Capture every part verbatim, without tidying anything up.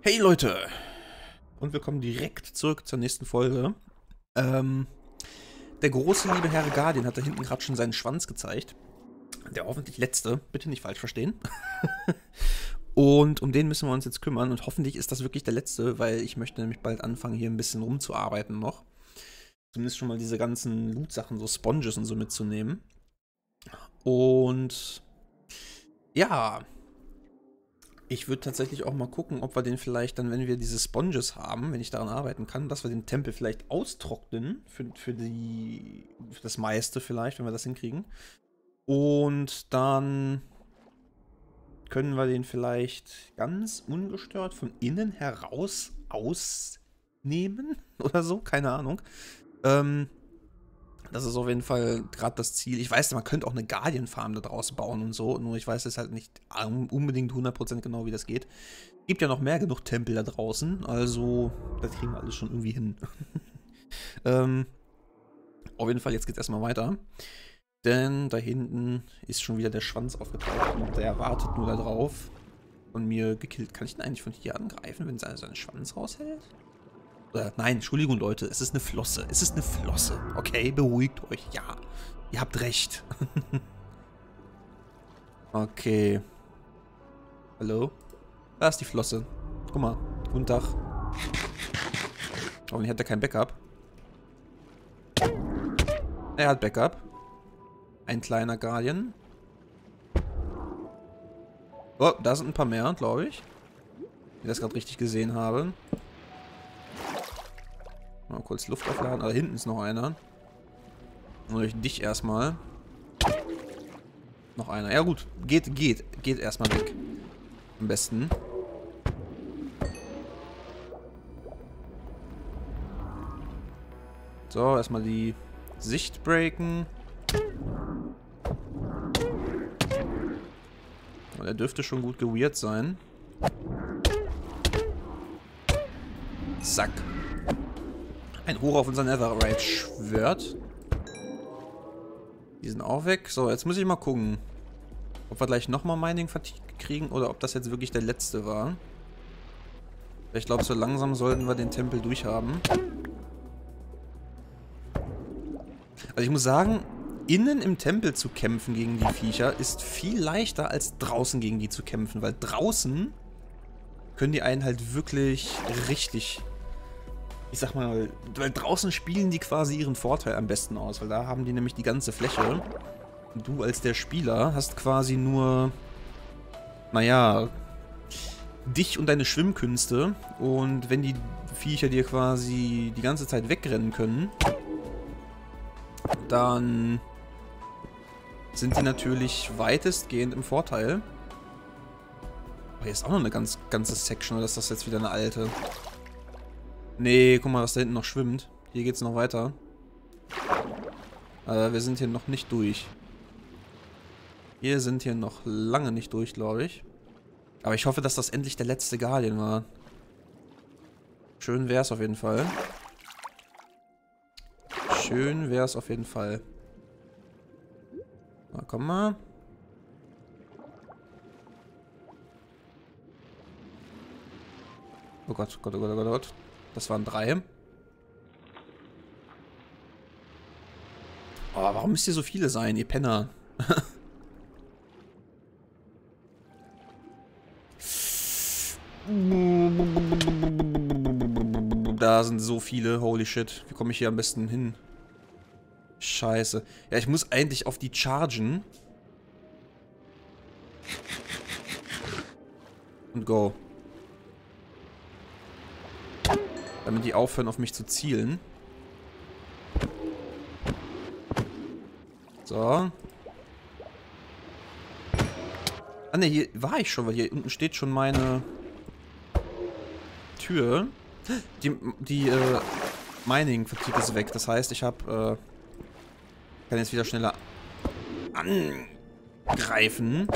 Hey Leute! Und wir kommen direkt zurück zur nächsten Folge. Ähm, der große liebe Herr Guardian hat da hinten gerade schon seinen Schwanz gezeigt. Der hoffentlich letzte, bitte nicht falsch verstehen. Und um den müssen wir uns jetzt kümmern und hoffentlich ist das wirklich der letzte, weil ich möchte nämlich bald anfangen, hier ein bisschen rumzuarbeiten noch. Zumindest schon mal diese ganzen Loot-Sachen, so Sponges und so mitzunehmen. Und ja, ich würde tatsächlich auch mal gucken, ob wir den vielleicht dann, wenn wir diese Sponges haben, wenn ich daran arbeiten kann, dass wir den Tempel vielleicht austrocknen für, für, die, für das meiste vielleicht, wenn wir das hinkriegen. Und dann können wir den vielleicht ganz ungestört von innen heraus ausnehmen oder so, keine Ahnung. Ähm, das ist auf jeden Fall gerade das Ziel. Ich weiß, man könnte auch eine Guardian-Farm da draus bauen und so, nur ich weiß jetzt halt nicht unbedingt hundert Prozent genau, wie das geht. Gibt ja noch mehr genug Tempel da draußen, also das kriegen wir alles schon irgendwie hin. ähm, auf jeden Fall, jetzt geht's erstmal weiter. Denn da hinten ist schon wieder der Schwanz aufgetaucht und der wartet nur darauf, von mir gekillt. Kann ich ihn eigentlich von hier angreifen, wenn er seinen Schwanz raushält? Oder, nein, Entschuldigung, Leute, es ist eine Flosse. Es ist eine Flosse. Okay, beruhigt euch. Ja, ihr habt recht. Okay. Hallo? Da ist die Flosse. Guck mal, guten Tag. Hoffentlich hat er kein Backup. Er hat Backup. Ein kleiner Guardian. Oh, da sind ein paar mehr, glaube ich. Wenn ich das gerade richtig gesehen habe. Mal kurz Luft aufladen. Da hinten ist noch einer. Und durch dich erstmal. Noch einer. Ja gut, geht, geht. Geht erstmal weg. Am besten. So, erstmal die Sicht breaken. Er dürfte schon gut geweird sein. Zack. Ein Hoch auf unseren Netherite schwört. Die sind auch weg. So, jetzt muss ich mal gucken, ob wir gleich nochmal Mining Fatigue kriegen oder ob das jetzt wirklich der letzte war. Ich glaube, so langsam sollten wir den Tempel durchhaben. Also ich muss sagen, innen im Tempel zu kämpfen gegen die Viecher ist viel leichter als draußen gegen die zu kämpfen, weil draußen können die einen halt wirklich richtig, ich sag mal, weil draußen spielen die quasi ihren Vorteil am besten aus, weil da haben die nämlich die ganze Fläche und du als der Spieler hast quasi nur, naja, dich und deine Schwimmkünste und wenn die Viecher dir quasi die ganze Zeit wegrennen können, dann sind die natürlich weitestgehend im Vorteil. Aber hier ist auch noch eine ganz, ganze Section, oder ist das jetzt wieder eine alte? Nee, guck mal, was da hinten noch schwimmt. Hier geht's noch weiter. Aber wir sind hier noch nicht durch. Wir sind hier noch lange nicht durch, glaube ich. Aber ich hoffe, dass das endlich der letzte Guardian war. Schön wär's auf jeden Fall. Schön wär's auf jeden Fall. Na, komm mal. Oh Gott, Gott, oh Gott, oh Gott, oh Gott. Das waren drei. Oh, warum müsst ihr so viele sein, ihr Penner? Da sind so viele, holy shit. Wie komme ich hier am besten hin? Scheiße. Ja, ich muss eigentlich auf die chargen. Und go. Damit die aufhören, auf mich zu zielen. So. Ah ne, hier war ich schon, weil hier unten steht schon meine Tür. Die, die äh, Mining-Fatigue ist weg. Das heißt, ich habe... Äh, kann jetzt wieder schneller angreifen.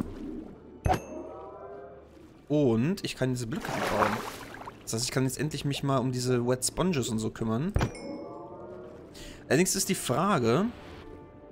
Und ich kann diese Blöcke abbauen. Das heißt, ich kann jetzt endlich mich mal um diese Wet Sponges und so kümmern. Allerdings ist die Frage,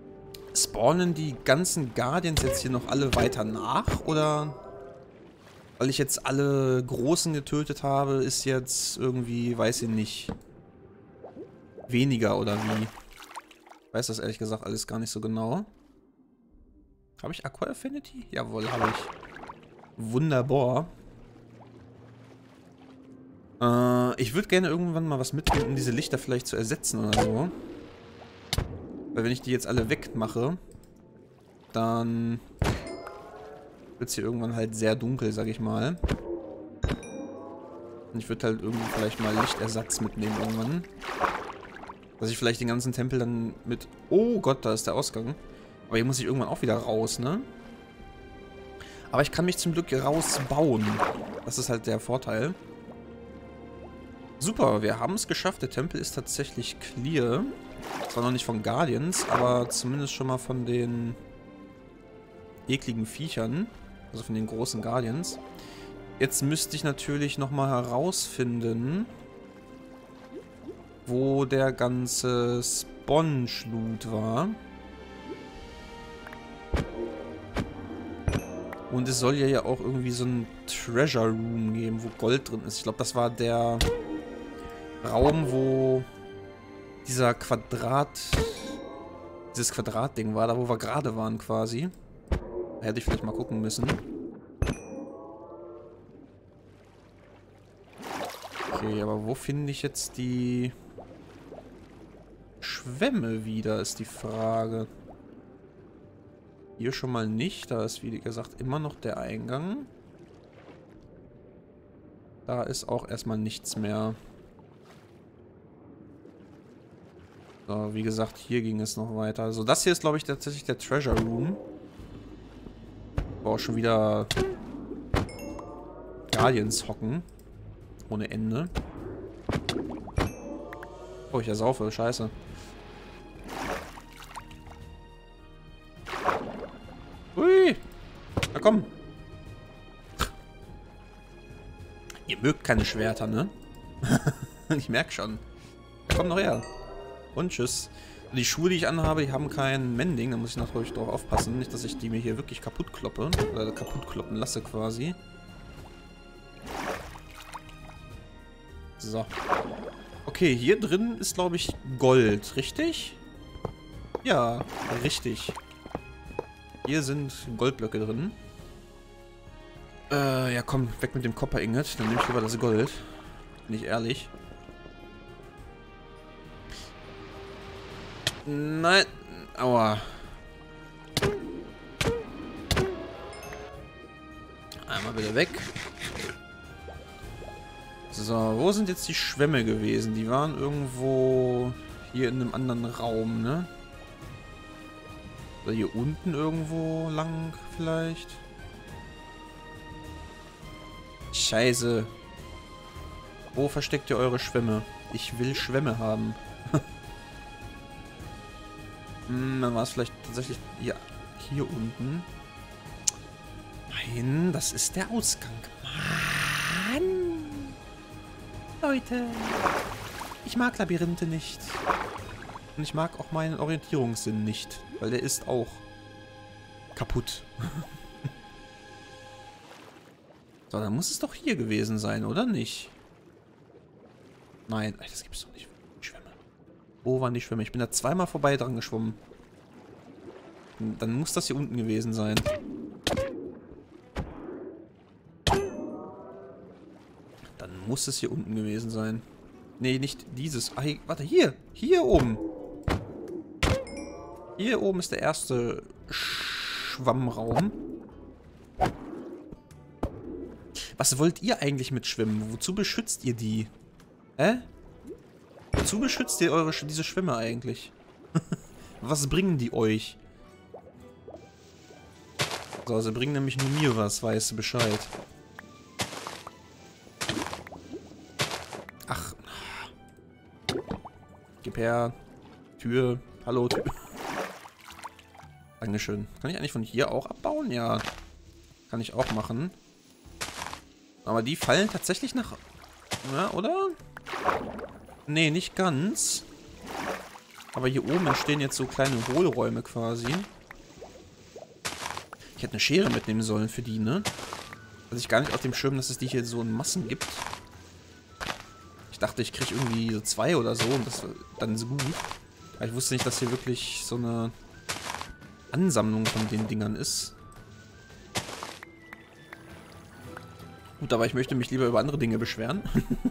spawnen die ganzen Guardians jetzt hier noch alle weiter nach? Oder Weil ich jetzt alle Großen getötet habe, ist jetzt irgendwie, weiß ich nicht, weniger oder wie. Ich weiß das ehrlich gesagt alles gar nicht so genau. Habe ich Aqua Affinity? Jawohl, habe ich. Wunderbar. Äh, ich würde gerne irgendwann mal was mitnehmen, um diese Lichter vielleicht zu ersetzen oder so. Weil wenn ich die jetzt alle wegmache, dann wird es hier irgendwann halt sehr dunkel, sag ich mal. Und ich würde halt irgendwie vielleicht mal Lichtersatz mitnehmen irgendwann. Dass ich vielleicht den ganzen Tempel dann mit... Oh Gott, da ist der Ausgang. Aber hier muss ich irgendwann auch wieder raus, ne? Aber ich kann mich zum Glück rausbauen. Das ist halt der Vorteil. Super, wir haben es geschafft. Der Tempel ist tatsächlich clear. Zwar noch nicht von Guardians, aber zumindest schon mal von den ekligen Viechern. Also von den großen Guardians. Jetzt müsste ich natürlich nochmal herausfinden, wo der ganze Sponge-Loot war. Und es soll ja ja auch irgendwie so ein Treasure Room geben, wo Gold drin ist. Ich glaube, das war der Raum, wo dieser Quadrat... dieses Quadratding war, da wo wir gerade waren quasi. Da hätte ich vielleicht mal gucken müssen. Okay, aber wo finde ich jetzt die Schwämme wieder, ist die Frage. Hier schon mal nicht. Da ist, wie gesagt, immer noch der Eingang. Da ist auch erstmal nichts mehr. So, wie gesagt, hier ging es noch weiter. Also das hier ist, glaube ich, tatsächlich der Treasure Room. Wo auch schon wieder Guardians hocken. Ohne Ende. Oh, ich ersaufe. Scheiße. Hui. Na komm. Ihr mögt keine Schwerter, ne? Ich merke schon. Komm noch her. Und tschüss. Die Schuhe, die ich anhabe, die haben kein Mending. Da muss ich natürlich drauf aufpassen. Nicht, dass ich die mir hier wirklich kaputt kloppe. Oder kaputt kloppen lasse quasi. So. Okay, hier drin ist, glaube ich, Gold. Richtig? Ja, richtig. Hier sind Goldblöcke drin. Äh, ja komm, weg mit dem Copper Ingot. Dann nehme ich lieber das Gold. Bin ich ehrlich. Nein. Aua. Einmal wieder weg. So, wo sind jetzt die Schwämme gewesen? Die waren irgendwo hier in einem anderen Raum, ne? Oder hier unten irgendwo lang vielleicht? Scheiße. Wo versteckt ihr eure Schwämme? Ich will Schwämme haben. Hm, dann war es vielleicht tatsächlich ja, hier unten. Nein, das ist der Ausgang. Mann! Leute, ich mag Labyrinthe nicht. Und ich mag auch meinen Orientierungssinn nicht, weil der ist auch kaputt. So, dann muss es doch hier gewesen sein, oder nicht? Nein, das gibt's doch nicht. Die Schwämme. Wo waren die Schwämme? Ich bin da zweimal vorbei dran geschwommen. Dann muss das hier unten gewesen sein. Dann muss es hier unten gewesen sein. Nee, nicht dieses. Ah, hier, warte, hier. Hier oben. Hier oben ist der erste Schwammraum. Was wollt ihr eigentlich mit Schwimmen? Wozu beschützt ihr die? Hä? Wozu beschützt ihr eure, diese Schwämme eigentlich? Was bringen die euch? So, sie bringen nämlich nur mir was, weißt du Bescheid. Ach. Gib her. Tür. Hallo, Tür. Dankeschön. Kann ich eigentlich von hier auch abbauen? Ja. Kann ich auch machen. Aber die fallen tatsächlich nach... Ja, oder? Nee, nicht ganz. Aber hier oben entstehen jetzt so kleine Hohlräume quasi. Ich hätte eine Schere mitnehmen sollen für die, ne? Also ich gar nicht auf dem Schirm, dass es die hier so in Massen gibt. Ich dachte, ich kriege irgendwie so zwei oder so und das dann ist gut. Aber ich wusste nicht, dass hier wirklich so eine Ansammlung von den Dingern ist. Gut, aber ich möchte mich lieber über andere Dinge beschweren.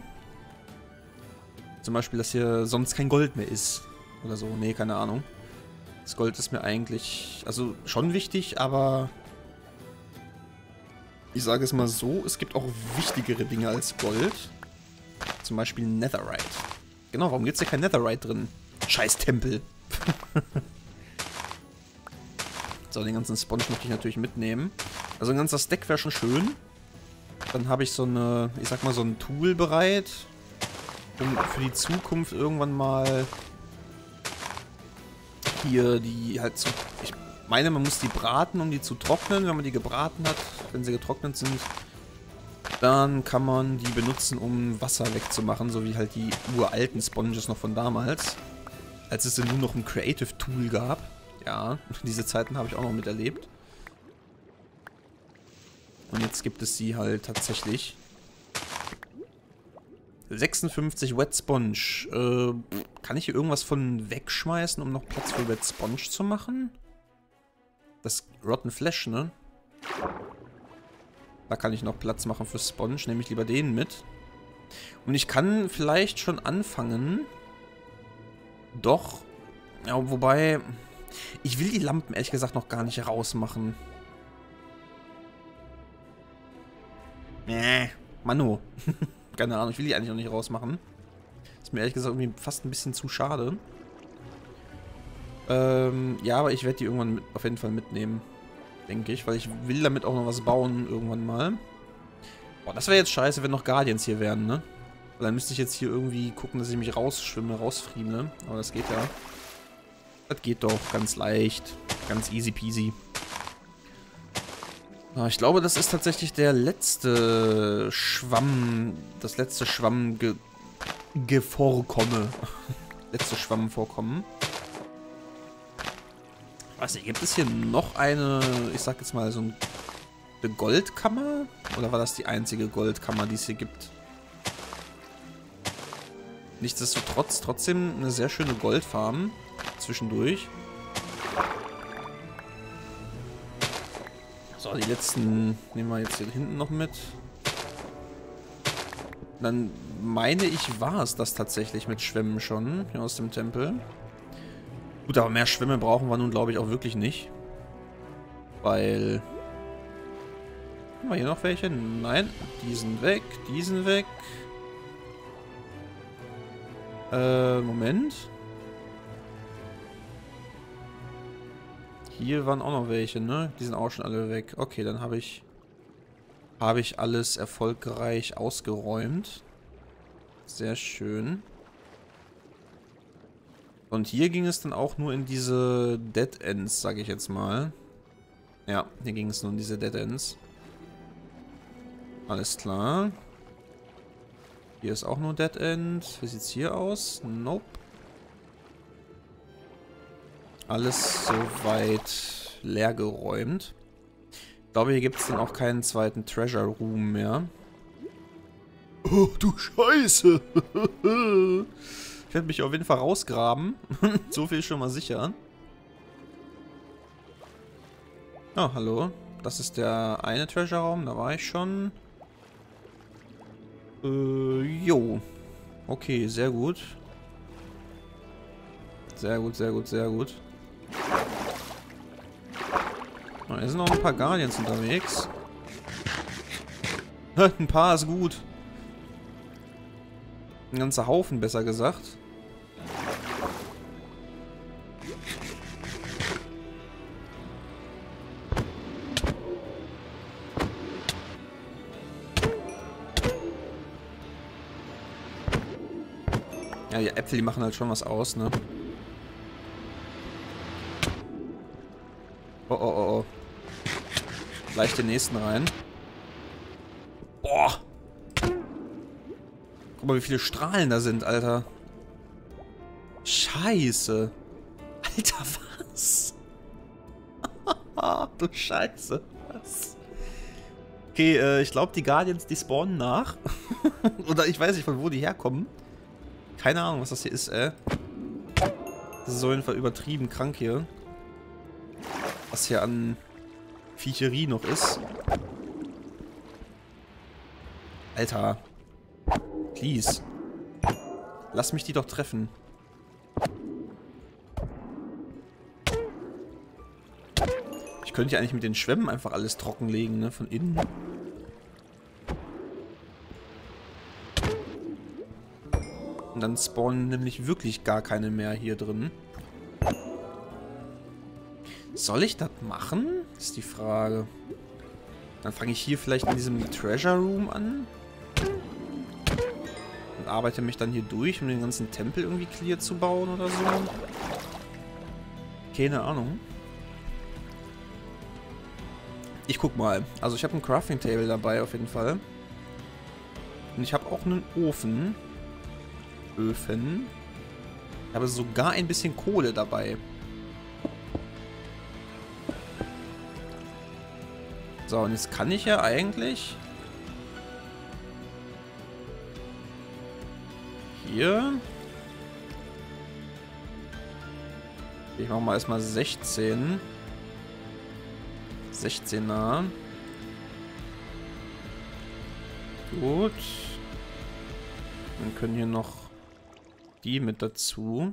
Zum Beispiel, dass hier sonst kein Gold mehr ist. Oder so. Nee, keine Ahnung. Das Gold ist mir eigentlich, also schon wichtig, aber ich sage es mal so, es gibt auch wichtigere Dinge als Gold. Zum Beispiel Netherite. Genau, warum gibt es hier kein Netherite drin? Scheiß Tempel. So, den ganzen Sponge möchte ich natürlich mitnehmen. Also ein ganzer Stack wäre schon schön. Dann habe ich so eine, ich sag mal, so ein Tool bereit, um für die Zukunft irgendwann mal hier die halt zu... Ich meine, man muss die braten, um die zu trocknen. Wenn man die gebraten hat, wenn sie getrocknet sind, dann kann man die benutzen, um Wasser wegzumachen, so wie halt die uralten Sponges noch von damals. Als es dann nur noch ein Creative Tool gab. Ja, diese Zeiten habe ich auch noch miterlebt. Und jetzt gibt es sie halt tatsächlich. sechsundfünfzig Wet Sponge. Äh, kann ich hier irgendwas von wegschmeißen, um noch Platz für Wet Sponge zu machen? Das Rotten Flesh, ne? Da kann ich noch Platz machen für Sponge. Nehme ich lieber den mit. Und ich kann vielleicht schon anfangen. Doch. Ja, wobei... Ich will die Lampen ehrlich gesagt noch gar nicht rausmachen. Nee, Mano. Keine Ahnung, ich will die eigentlich noch nicht rausmachen. Ist mir ehrlich gesagt irgendwie fast ein bisschen zu schade. Ähm, ja, aber ich werde die irgendwann mit, auf jeden Fall mitnehmen. Denke ich, weil ich will damit auch noch was bauen irgendwann mal. Boah, das wäre jetzt scheiße, wenn noch Guardians hier wären, ne? Weil dann müsste ich jetzt hier irgendwie gucken, dass ich mich rausschwimme, rausfriemle. Aber das geht ja. Das geht doch ganz leicht. Ganz easy peasy. Ich glaube, das ist tatsächlich der letzte Schwamm, das letzte Schwamm-Vorkomme. letzte Schwammvorkommen. Weiß nicht, gibt es hier noch eine, ich sag jetzt mal so eine Goldkammer? Oder war das die einzige Goldkammer, die es hier gibt? Nichtsdestotrotz trotzdem eine sehr schöne Goldfarm zwischendurch. So, die letzten nehmen wir jetzt hier hinten noch mit. Dann meine ich, war es das tatsächlich mit Schwämmen schon hier aus dem Tempel. Gut, aber mehr Schwämme brauchen wir nun, glaube ich, auch wirklich nicht. Weil... Haben wir hier noch welche? Nein, die sind weg, die sind weg. Äh, Moment. Hier waren auch noch welche, ne? Die sind auch schon alle weg. Okay, dann habe ich... Habe ich alles erfolgreich ausgeräumt. Sehr schön. Und hier ging es dann auch nur in diese Dead Ends, sage ich jetzt mal. Ja, hier ging es nur in diese Dead Ends. Alles klar. Hier ist auch nur Dead End. Wie sieht's hier aus? Nope. Alles soweit leer geräumt. Ich glaube, hier gibt es dann auch keinen zweiten Treasure Room mehr. Oh, du Scheiße! Ich werde mich auf jeden Fall rausgraben. So viel schon mal sicher. Oh, hallo. Das ist der eine Treasure Raum, da war ich schon. Äh, jo. Okay, sehr gut. Sehr gut, sehr gut, sehr gut. Oh, hier sind noch ein paar Guardians unterwegs. Ein paar ist gut. Ein ganzer Haufen, besser gesagt. Ja, die Äpfel, die machen halt schon was aus, ne? Oh, oh, oh, oh. Gleich den nächsten rein. Boah! Guck mal, wie viele Strahlen da sind, Alter. Scheiße. Alter, was? Du Scheiße. Was? Okay, äh, ich glaube, die Guardians, die spawnen nach. Oder ich weiß nicht, von wo die herkommen. Keine Ahnung, was das hier ist, ey. Das ist auf jeden Fall übertrieben krank hier. Was hier an Viecherie noch ist. Alter. Please. Lass mich die doch treffen. Ich könnte ja eigentlich mit den Schwämmen einfach alles trockenlegen, ne? Von innen. Und dann spawnen nämlich wirklich gar keine mehr hier drin. Soll ich das machen? Ist die Frage. Dann fange ich hier vielleicht in diesem Treasure Room an. Und arbeite mich dann hier durch, um den ganzen Tempel irgendwie clear zu bauen oder so. Keine Ahnung. Ich guck mal. Also ich habe ein Crafting Table dabei auf jeden Fall. Und ich habe auch einen Ofen. Öfen. Ich habe sogar ein bisschen Kohle dabei. So, und jetzt kann ich ja eigentlich hier. Ich mache mal erstmal sechzehn. sechzehner. Gut. Dann können hier noch die mit dazu.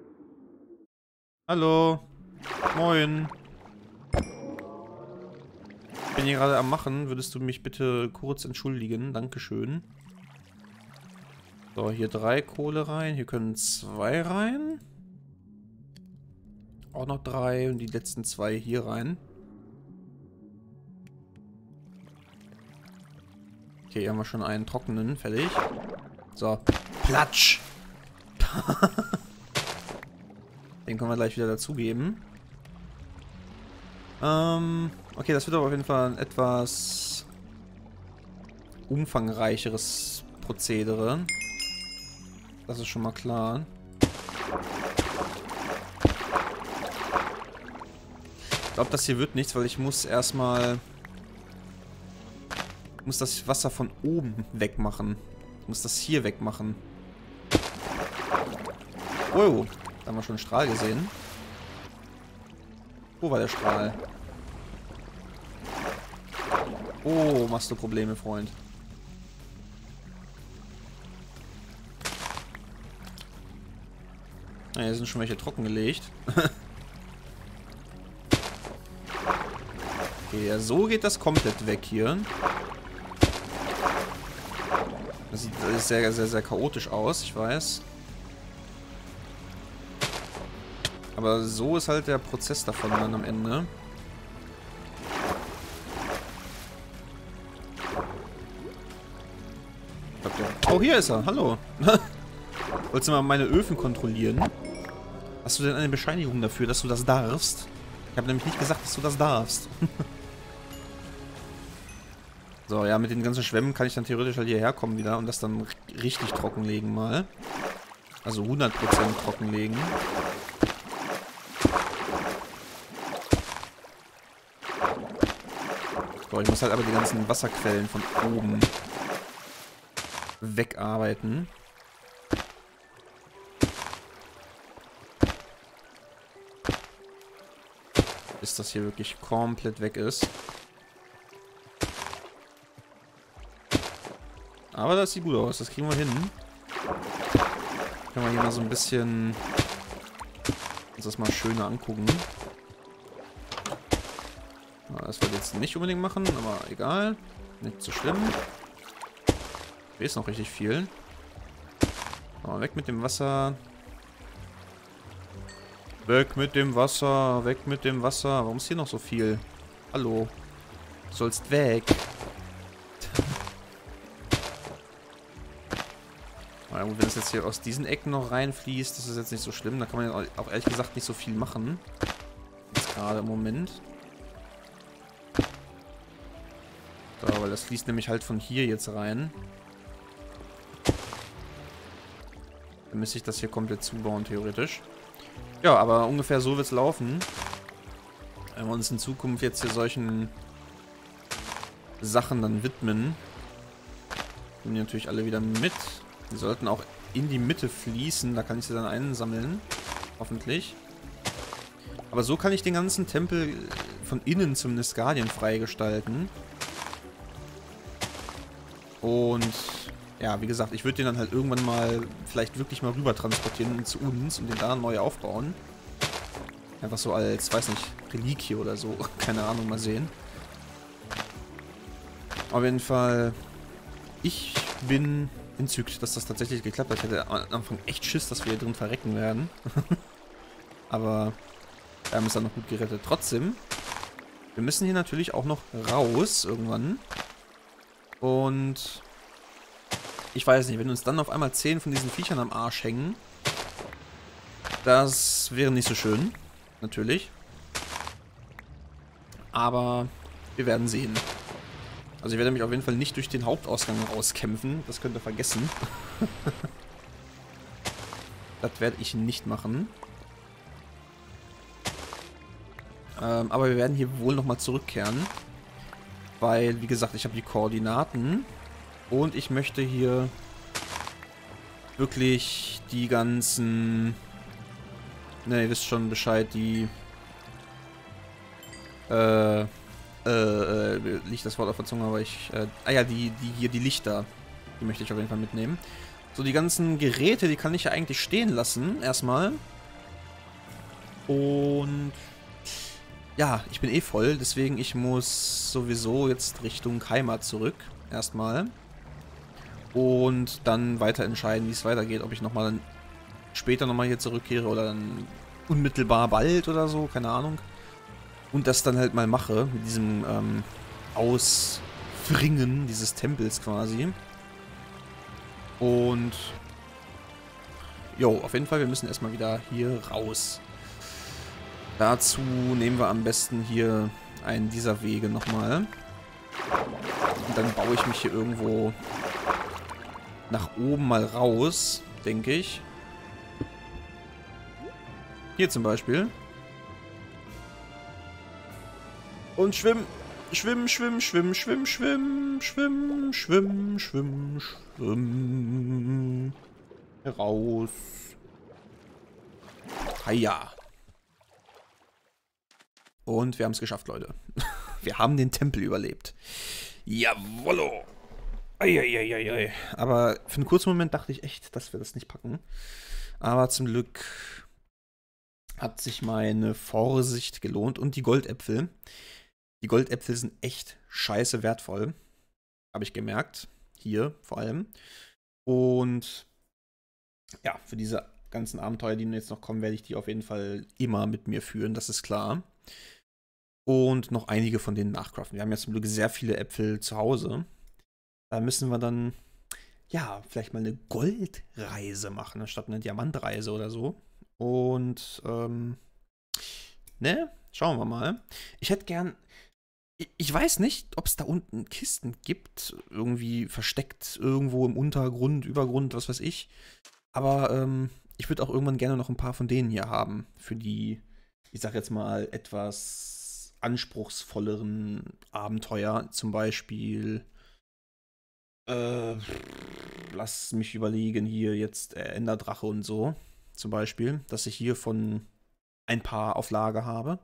Hallo. Moin. Ich bin hier gerade am Machen. Würdest du mich bitte kurz entschuldigen? Dankeschön. So, hier drei Kohle rein. Hier können zwei rein. Auch noch drei. Und die letzten zwei hier rein. Okay, hier haben wir schon einen trockenen. Fertig. So. Platsch! Den können wir gleich wieder dazugeben. Ähm, okay, das wird aber auf jeden Fall ein etwas umfangreicheres Prozedere. Das ist schon mal klar. Ich glaube, das hier wird nichts, weil ich muss erstmal... Ich muss das Wasser von oben wegmachen. Ich muss das hier wegmachen. Oh, da haben wir schon einen Strahl gesehen. Wo war der Strahl? Oh, machst du Probleme, Freund. Na, hier sind schon welche trockengelegt. Okay, ja, so geht das komplett weg hier. Das sieht sehr, sehr, sehr chaotisch aus, ich weiß. Aber so ist halt der Prozess davon dann am Ende. Oh, hier ist er. Hallo. Wolltest du mal meine Öfen kontrollieren? Hast du denn eine Bescheinigung dafür, dass du das darfst? Ich habe nämlich nicht gesagt, dass du das darfst. So, ja, mit den ganzen Schwämmen kann ich dann theoretisch halt hierher kommen wieder und das dann richtig trockenlegen mal. Also hundert Prozent trockenlegen. So, ich muss halt aber die ganzen Wasserquellen von oben wegarbeiten. Bis das hier wirklich komplett weg ist. Aber das sieht gut aus, das kriegen wir hin. Können wir hier mal so ein bisschen uns das mal schöner angucken. Ja, das wollte ich jetzt nicht unbedingt machen, aber egal. Nicht so schlimm. Hier ist noch richtig viel. Aber weg mit dem Wasser. Weg mit dem Wasser, weg mit dem Wasser. Warum ist hier noch so viel? Hallo. Du sollst weg. Na gut, wenn es jetzt hier aus diesen Ecken noch reinfließt, das ist jetzt nicht so schlimm. Da kann man ja auch ehrlich gesagt nicht so viel machen. Jetzt gerade im Moment. So, weil das fließt nämlich halt von hier jetzt rein. Dann müsste ich das hier komplett zubauen, theoretisch. Ja, aber ungefähr so wird es laufen. Wenn wir uns in Zukunft jetzt hier solchen Sachen dann widmen. Nehmen die natürlich alle wieder mit. Die sollten auch in die Mitte fließen. Da kann ich sie dann einsammeln. Hoffentlich. Aber so kann ich den ganzen Tempel von innen zumindest Guardian freigestalten. Und ja, wie gesagt, ich würde den dann halt irgendwann mal vielleicht wirklich mal rüber transportieren zu uns und den da neu aufbauen. Einfach so als, weiß nicht, Reliquie oder so. Keine Ahnung, mal sehen. Auf jeden Fall, ich bin entzückt, dass das tatsächlich geklappt hat. Ich hatte am Anfang echt Schiss, dass wir hier drin verrecken werden. Aber wir haben es dann noch gut gerettet. Trotzdem, wir müssen hier natürlich auch noch raus irgendwann. Und ich weiß nicht, wenn uns dann auf einmal zehn von diesen Viechern am Arsch hängen, das wäre nicht so schön. Natürlich. Aber wir werden sehen. Also ich werde mich auf jeden Fall nicht durch den Hauptausgang rauskämpfen. Das könnt ihr vergessen. Das werde ich nicht machen. Ähm, aber wir werden hier wohl nochmal zurückkehren. Weil, wie gesagt, ich habe die Koordinaten. Und ich möchte hier wirklich die ganzen... Ne, ihr wisst schon Bescheid, die... Äh... Äh, äh, liegt das Wort auf der Zunge, aber ich... Äh, ah ja, die, die hier, die Lichter. Die möchte ich auf jeden Fall mitnehmen. So, die ganzen Geräte, die kann ich ja eigentlich stehen lassen, erstmal. Und... Ja, ich bin eh voll, deswegen ich muss sowieso jetzt Richtung Heimat zurück. Erstmal. Und dann weiter entscheiden, wie es weitergeht. Ob ich nochmal dann später nochmal hier zurückkehre oder dann unmittelbar bald oder so, keine Ahnung. Und das dann halt mal mache, mit diesem ähm, Ausfringen dieses Tempels quasi. Und jo, auf jeden Fall, wir müssen erstmal wieder hier raus. Dazu nehmen wir am besten hier einen dieser Wege nochmal. Und dann baue ich mich hier irgendwo nach oben mal raus, denke ich. Hier zum Beispiel. Und schwimmen, schwimmen, schwimmen, schwimmen, schwimmen, schwimmen, schwimmen, schwimmen, schwimmen, schwimmen. Raus. Haja. Und wir haben es geschafft, Leute. Wir haben den Tempel überlebt. Jawollo. Eieieiei. Aber für einen kurzen Moment dachte ich echt, dass wir das nicht packen. Aber zum Glück hat sich meine Vorsicht gelohnt. Und die Goldäpfel. Die Goldäpfel sind echt scheiße wertvoll. Habe ich gemerkt. Hier vor allem. Und ja, für diese ganzen Abenteuer, die jetzt noch kommen, werde ich die auf jeden Fall immer mit mir führen. Das ist klar. Und noch einige von denen nachcraften. Wir haben ja zum Glück sehr viele Äpfel zu Hause. Da müssen wir dann, ja, vielleicht mal eine Goldreise machen, anstatt eine Diamantreise oder so. Und, ähm, ne, schauen wir mal. Ich hätte gern, ich, ich weiß nicht, ob es da unten Kisten gibt, irgendwie versteckt, irgendwo im Untergrund, Übergrund, was weiß ich. Aber, ähm, ich würde auch irgendwann gerne noch ein paar von denen hier haben. Für die, ich sag jetzt mal, etwas anspruchsvolleren Abenteuer. Zum Beispiel, äh, lass mich überlegen, hier jetzt äh, Enderdrache und so. Zum Beispiel, dass ich hier von ein paar auf Lager habe.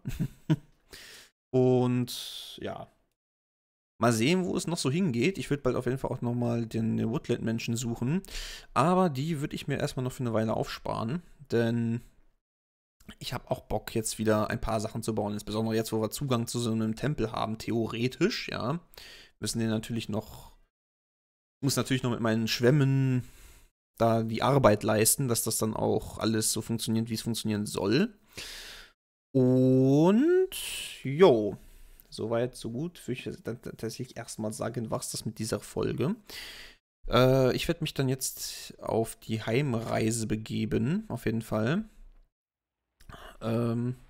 Und ja, mal sehen, wo es noch so hingeht. Ich würde bald auf jeden Fall auch nochmal den Woodland-Menschen suchen. Aber die würde ich mir erstmal noch für eine Weile aufsparen. Denn ich habe auch Bock, jetzt wieder ein paar Sachen zu bauen. Insbesondere jetzt, wo wir Zugang zu so einem Tempel haben, theoretisch, ja. Müssen den natürlich noch, muss natürlich noch mit meinen Schwämmen da die Arbeit leisten, dass das dann auch alles so funktioniert, wie es funktionieren soll. Und, jo, soweit, so gut. Würde ich dann tatsächlich erstmal sagen, was das mit dieser Folge. Äh, ich werde mich dann jetzt auf die Heimreise begeben, auf jeden Fall. Ähm,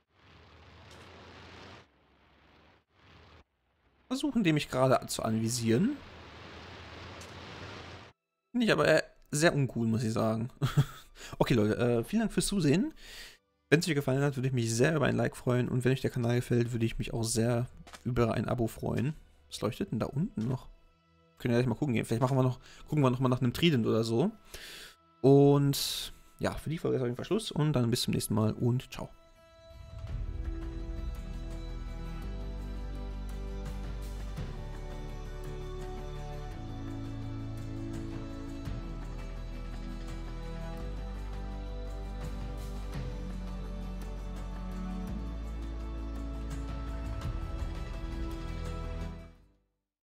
versuchen, dem mich gerade zu anvisieren. Finde ich aber äh, sehr uncool, muss ich sagen. Okay, Leute, äh, vielen Dank fürs Zusehen. Wenn es euch gefallen hat, würde ich mich sehr über ein Like freuen. Und wenn euch der Kanal gefällt, würde ich mich auch sehr über ein Abo freuen. Was leuchtet denn da unten noch? Können wir gleich mal gucken gehen. Vielleicht machen wir noch, gucken wir noch mal nach einem Trident oder so. Und ja, für die Folge ist auf jeden Fall Schluss und dann bis zum nächsten Mal und ciao.